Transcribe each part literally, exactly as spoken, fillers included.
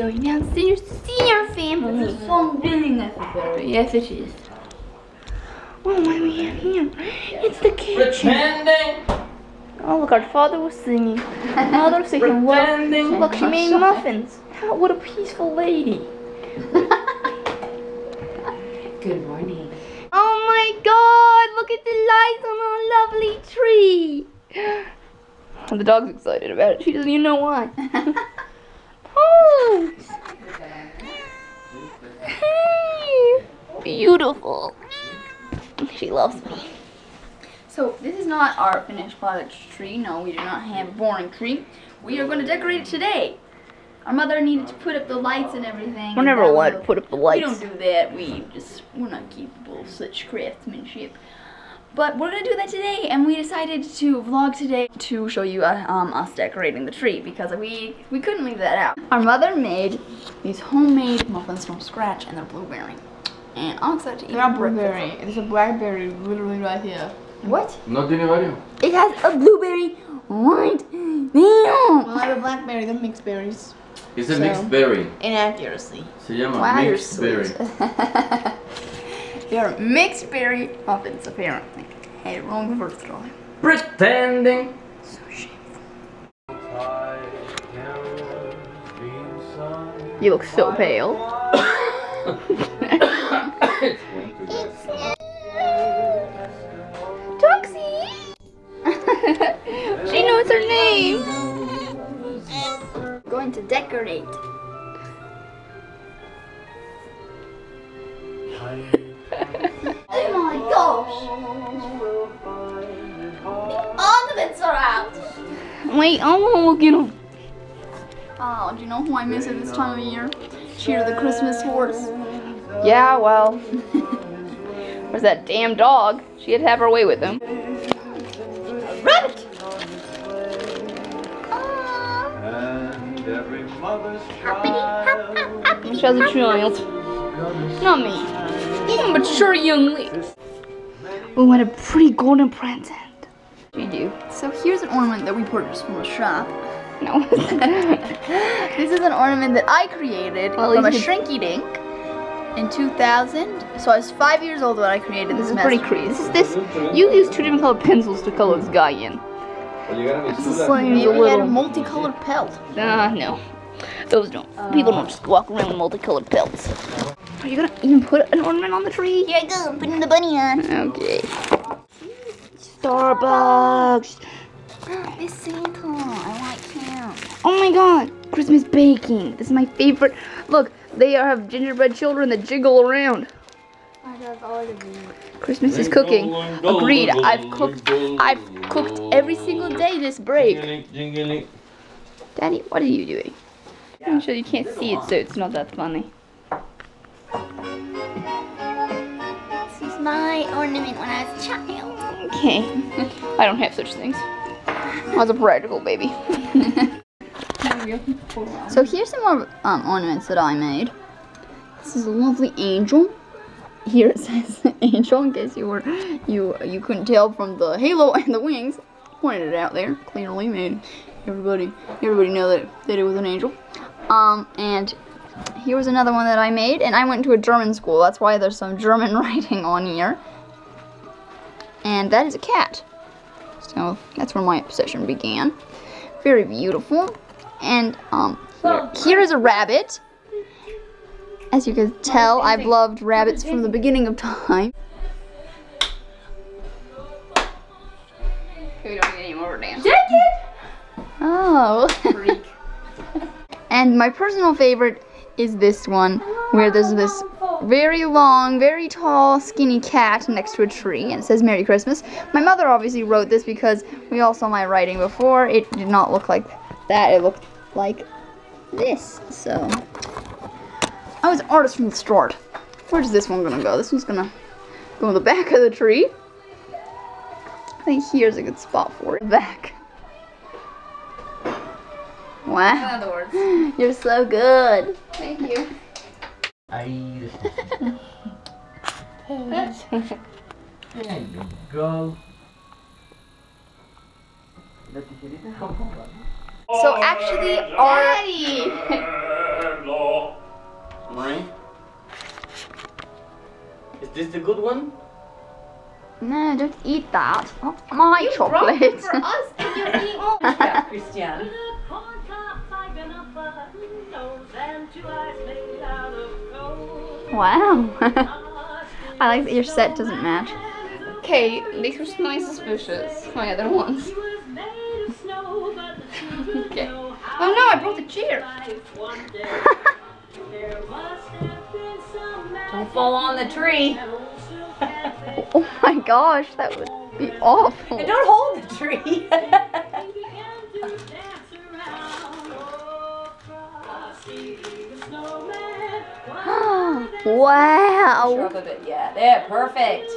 really. Now see your, see your family. It's so really necessary. Yes, it is. Oh, what do we have here? It's the kitchen. Pretending. Oh, look, our father was singing. Mother was singing. Look, look, she made muffins. How, what a peaceful lady. Good morning. Oh my God! Look at the lights on our lovely tree. The dog's excited about it. She doesn't even know why. Oh, hey, beautiful. She loves me. So this is not our finished product tree. No, we do not have a boring tree. We are going to decorate it today. Our mother needed to put up the lights and everything. We're never allowed to put up the lights. We don't do that. We just, we're not capable of such craftsmanship. But we're going to do that today, and we decided to vlog today to show you uh, um, us decorating the tree, because we, we couldn't leave that out. Our mother made these homemade muffins from scratch, and they're blueberry. And I'm excited to eat They're not breakfast. blueberry. It's a blackberry literally right here. What? No tiene varios. It has a blueberry right Well, there. I have a blackberry, they're mixed berries. It's a So- mixed berry. Inaccuracy. Se llama Wow, you're mixed berry. sweet. They're mixed berry muffins, apparently. Had it wrong the first time. Pretending. So shameful. You look so pale. Toxie! She knows her name. Going to decorate. Oh my gosh! The ornaments are out! Wait, I want to look at them. Oh, do you know who I miss at this time of year? Cheer the Christmas horse. Yeah, well. Where's that damn dog? She had to have her way with him. Rabbit! And every mother's child. She has a child. Not me. I'm a mature young lady. Oh, what a pretty golden present. You do. So here's an ornament that we purchased from a shop. No. This is an ornament that I created Well, from a you could- Shrinky Dink in two thousand. So I was five years old when I created This this is pretty masterpiece. crazy. This is this. You use two different colored pencils to color this guy in. This is like Maybe a it had a little. multicolored pelt. Ah, no. Those don't. People don't just walk around with multicolored pelts. Are you gonna even put an ornament on the tree? Here I go, I'm putting the bunny on. Okay. Starbucks. Miss Santa, I like him. Oh my God! Christmas baking. This is my favorite. Look, they have gingerbread children that jiggle around. I love all of you. Christmas is cooking. Agreed. I've cooked. I've cooked every single day this break. Daddy, what are you doing? I'm sure you can't see it, so it's not that funny. This is my ornament when I was a child. Okay. I don't have such things. I was a practical baby. So here's some more um, ornaments that I made. This is a lovely angel. Here it says angel, in case you were you you couldn't tell from the halo and the wings. Pointed it out there, clearly made everybody everybody know that that it was an angel. Um, and here was another one that I made, and I went to a German school. That's why there's some German writing on here. And that is a cat. So that's where my obsession began. Very beautiful. And um, here, here is a rabbit. As you can tell, I've loved rabbits from the beginning of time. We don't need any more dance. Oh. And my personal favorite is this one, where there's this very long, very tall, skinny cat next to a tree, and it says Merry Christmas. My mother obviously wrote this because we all saw my writing before. It did not look like that. It looked like this. So I was an artist from the start. Where's this one gonna go? This one's gonna go in the back of the tree. I think here's a good spot for it. Back. Wow. In other words. You're so good. Thank you. There you go. So actually, our this the good one? No, don't eat that. Oh, my You chocolate. brought it for us and you're eating all of that, Christian. Wow. I like that your set doesn't match. Okay, these were nice suspicious. My other ones. Okay. Oh no, I brought the chair. Don't fall on the tree. Oh my gosh, that would be awful. And don't hold the tree. Wow. Shrug a bit, yeah. There, perfect.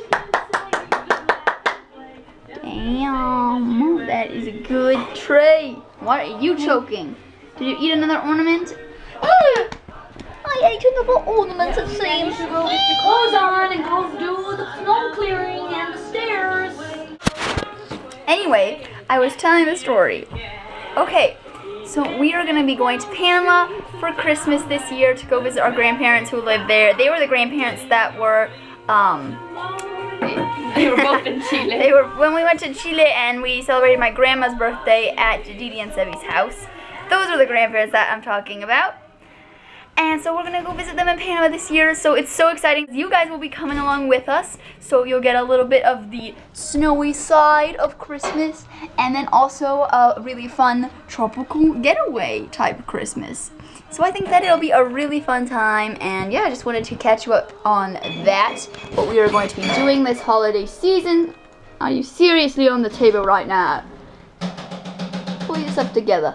Damn, that is a good tray. Why are you choking? Did you eat another ornament? I ate another ornament, it seems. Go get your clothes on and go do the snow clearing and the stairs. Anyway, I was telling the story. Okay, so we are going to be going to Panama for Christmas this year to go visit our grandparents who live there. They were the grandparents that were, um... They were both in Chile. They were when we went to Chile and we celebrated my grandma's birthday at Didi and Sebi's house. Those are the grandparents that I'm talking about. And so we're gonna go visit them in Panama this year. So it's so exciting. You guys will be coming along with us, so you'll get a little bit of the snowy side of Christmas, and then also a really fun tropical getaway type of Christmas. So I think that it'll be a really fun time, and yeah, I just wanted to catch you up on that, what we are going to be doing this holiday season. Are you seriously on the table right now? Pull yourself together.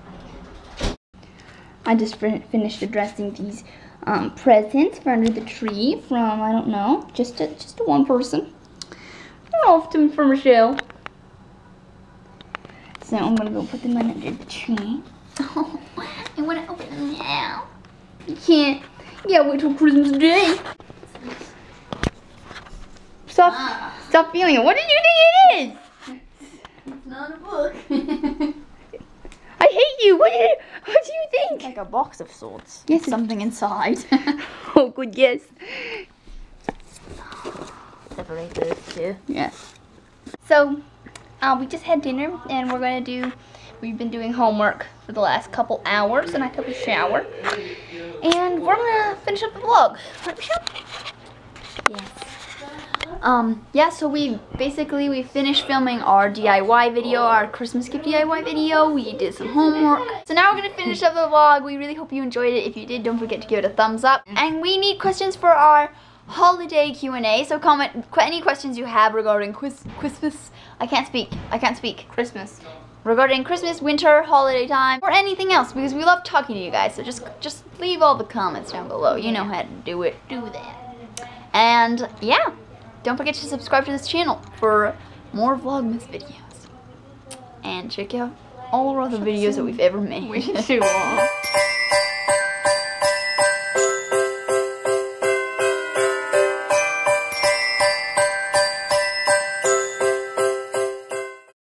I just fin finished addressing these um, presents for under the tree from, I don't know, just a, just a one person. Often for Michelle. So I'm gonna go put them under the tree. Oh, I wanna open them now. You can't. Yeah, wait till Christmas Day. Stop, ah. stop feeling it. What did you think it is? It's not a book. I hate you. What do you, what do you think? It's like a box of sorts. Yes, Something inside. Oh, good guess. Separate those two. Yeah. So, uh, we just had dinner, and we're gonna do. We've been doing homework for the last couple hours, and I took a shower, and we're gonna finish up the vlog. Right, Michelle? Yes. Um, yeah, so we basically, we finished filming our D I Y video, our Christmas gift D I Y video. We did some homework. So now we're going to finish up the vlog. We really hope you enjoyed it. If you did, don't forget to give it a thumbs up. And we need questions for our holiday Q and A. So comment any questions you have regarding quiz Christmas. I can't speak. I can't speak. Christmas. Regarding Christmas, winter, holiday time, or anything else, because we love talking to you guys. So just, just leave all the comments down below. You know how to do it. Do that. And yeah. Don't forget to subscribe to this channel for more Vlogmas videos. And check out all our other videos that we've ever made. Way too long.